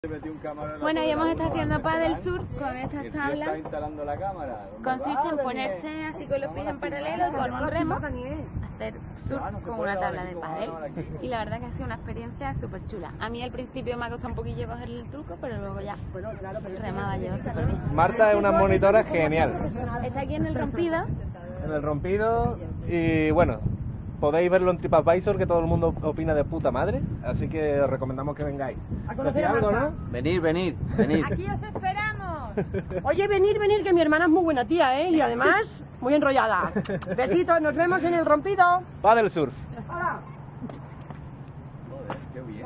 Bueno, y hemos estado haciendo paddle surf con estas tablas. ¿Está instalando la cámara? Consiste en ponerse así con los pies en paralelo y con un remo hacer surf con una tabla de pádel. Y la verdad que ha sido una experiencia súper chula. A mí al principio me ha costado un poquillo cogerle el truco, pero luego ya remaba yo súper bien. Marta es una monitora genial. Está aquí en el rompido. En el rompido y bueno, podéis verlo en TripAdvisor, que todo el mundo opina de puta madre, así que os recomendamos que vengáis. ¿Decir algo, no? Venir. Aquí os esperamos. Oye, venir, que mi hermana es muy buena tía, ¿eh? Y además, muy enrollada. Besitos, nos vemos en el rompido. Paddle surf.